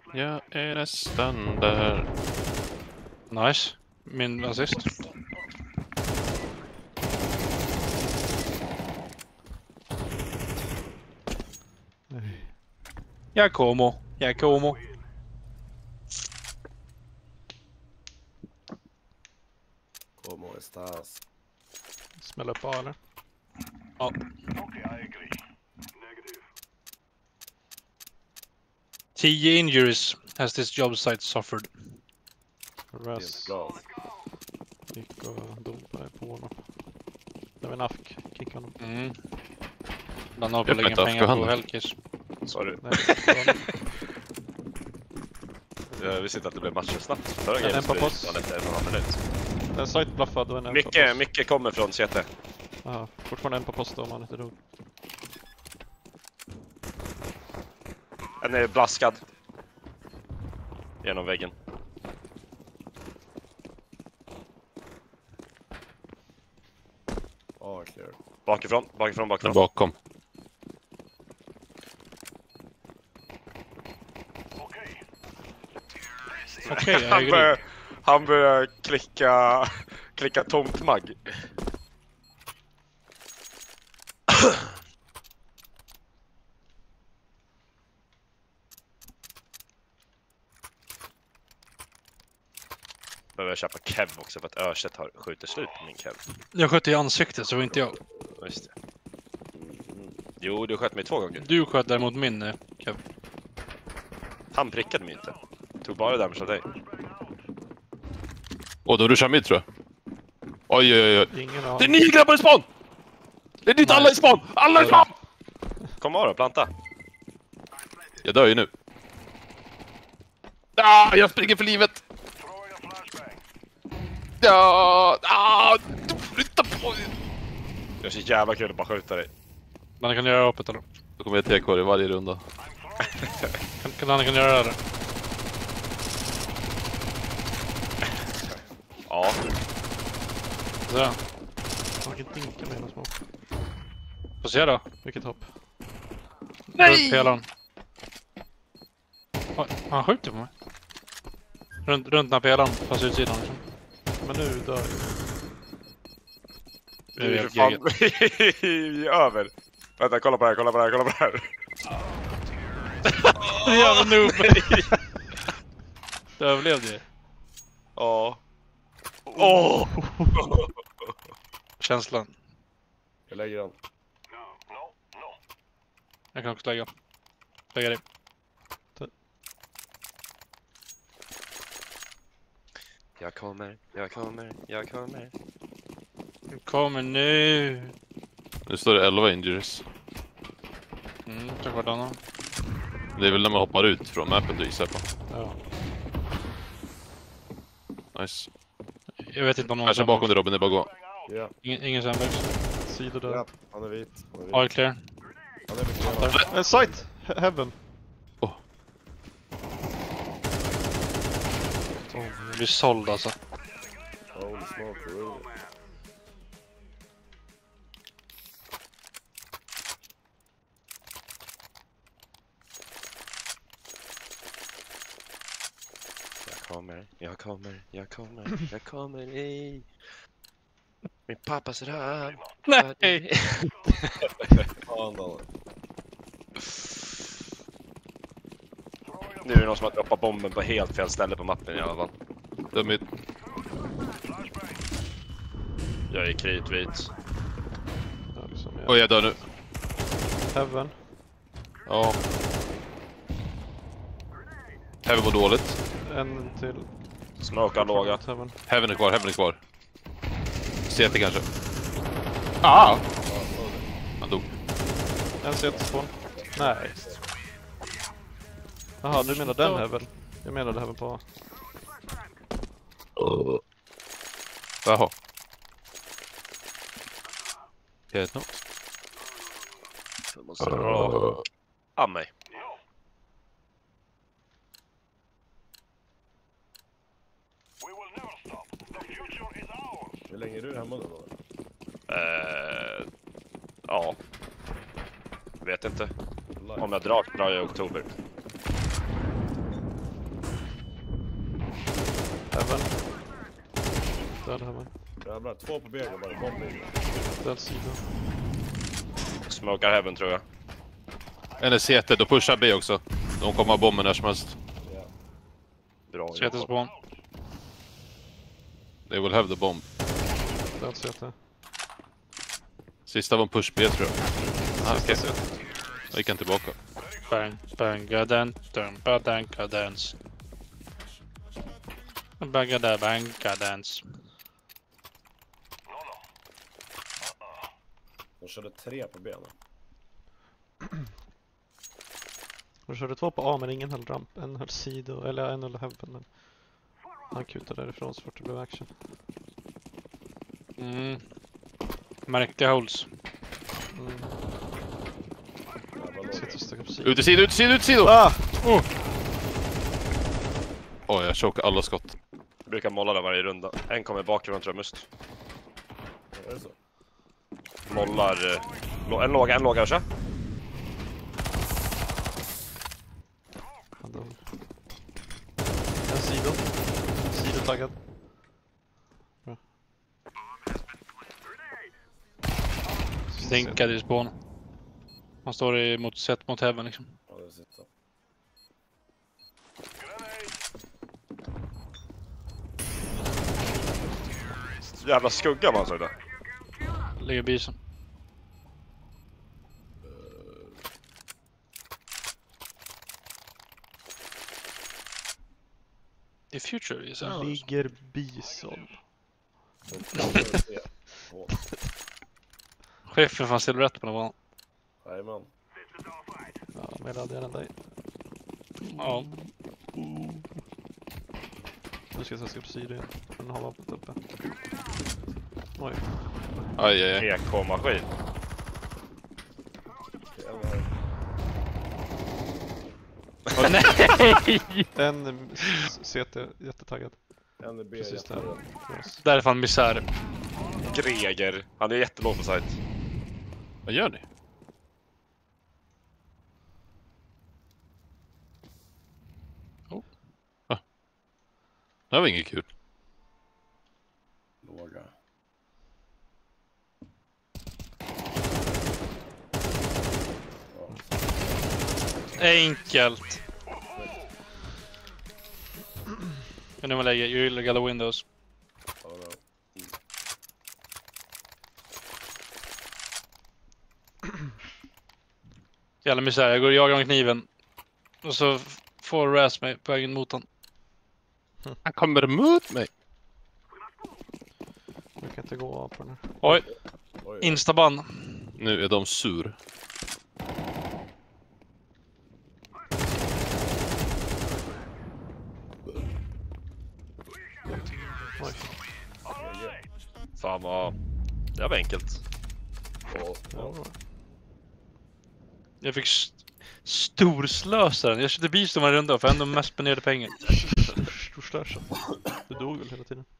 Jag är nästan där. Nice. Min assist. Jag kommer. Como estas? Smäller på eller? Ja. 10 injuries has this job site suffered. Det är inte Ras bra. gick och dopade på honom. Det var en afk. Kicka honom. Mm. Den har Jag väl inga vet inte, pengar ska på han- Hellkiss. Sorry. Nej, det var- Jag visste inte att det blev matcher snabbt. Förra En gamet på blev post. det efter en och en halv minut. En site bluffad och en på Mycket kommer från CT. Aha, fortfarande en på post om han inte dog. En är blaskad. Genom väggen. Ja, clear. Bakifrån. Men bakom. Okej, jag agree. Han börjar klicka tomt magg. Behöver jag köpa kev också för att Örset har skjuter slut på min kev. Jag sköt i ansiktet så var inte jag. Just det. Jo, du sköt mig 2 gånger. Du sköt däremot min Kev. Han prickade mig inte. Tog bara damage av dig. Åh, då ruschar mid tror jag. Oj. Ingen aning. Det är 9 grabbar i spawn! Det är dit alla i spawn! Alla i spawn! Kom bara, planta. Jag dör ju nu. Ah, jag springer för livet! Ja, flytta på! Det är så jävla kul att bara skjuta dig. Men kan göra öppet eller? Då kommer jag TK i varje runda. Kan han göra det? Ja. Så. Man kan dinka med en smoke. Får se då. Vilket hopp. Nej! Pelaren. Oj, han skjuter på mig. Runt den här pelaren, fast utsidan liksom. Men nu dör jag. Vi är för fan vi är över. Vänta, kolla på det här. Jävla noob! Du överlevde ju. Ja. Åh! Känslan. Jag lägger den. Jag kan också lägga. Lägga dig. Jag kommer. Du kommer nu. Nu står det 11 injuries. Tack vare denna. Det är väl när man hoppar ut från mappen du gissar på. Ja. Nice. Jag vet inte om någon Kanske bakom dig Robin, det är bara gå. Ja, Ingen sandbox. Sidor där. ja. Han är vit. All clear. Han är mycket. En sight! Heaven. Vi blir såld alltså. Holy smoke, really. Jag kommer i min pappas röv. Nej! Fan då. Nu är det någon som har droppat bomben på helt fel ställe på mappen i alla fall. Det är mitt. Jag är kritvit. Ja, liksom, ja. Oj, jag dör nu. Heaven. Ja. Heaven var dåligt. En till. Smoke har lågat. Heaven. Heaven är kvar. CT kanske. Ah! Han dog. En CT spawn. Nej. Jaha, du menar den Heaven. Jag menade Heaven på... Jaha. Helt nog. Jag måste dra av mig. Hur länge är du hemma då? Ja. Vet inte. Om jag drar jag i oktober. Heaven. Död Heaven. Jävlar, 2 på B bara. Bombing. Död sida. Smokar heaven tror jag. En är CT, då pushar B också. De kommer ha bomben när som helst. Ja. Bra CT jobbat. spawn. They will have the bomb. Död CT. Sista var en push B tror jag. Sista CT. Då gick han tillbaka. Bang, bang, dance. Bang, De körde 3 på B nu. De körde 2 på A men ingen höll ramp. En höll sido, eller en höll Heaven. Men han kutade därifrån så fort det blev action. Märkliga holes. Jävla låg. Sitter och stack upp sido. Ut i sido, ut i sido, ut i sido! Ah! Oj, jag chokar alla skott. Jag brukar molla där varje runda. En kommer bakifrån tror jag must. Är det så? Mollar... en låga kanske? Han dog. En sido. Sido taggad. Bra. Stinkade i spawn. Han står mot heaven liksom. Ja, det sitter. Jävla skugga man såg det. Ligger bisen. The future is ours. Ligger bison. Chefen fanns silverett på den banan. Jajamän. Ja, men jag hade den dig. Ja. Nu ska jag ska upp sido igen. Den har vapnet uppe. Oj. Aj, aj, aj. EK-maskin. En CT jättetaggad. En är B. Precis där. jättebra. Där är fan misär. Greger. Han är jättelåg på site. Vad gör ni? Det här var inget kul. Låga. Enkelt. Men nu man lägger illegal windows. Ja, bra. Jävla misär, jag går och jagar med kniven. Och så får Raz mig på vägen mot han. Han kommer emot mig. Jag kan inte gå på den här. Oj, Oj, instaban. Nu är de sur. Oj. Fan vad... Det var enkelt. ja. Ja, bra. Jag fick storslösa den. Jag köpte bistånd varje runda för ändå mest spenderade pengar. Storslösa. Du dog väl hela tiden?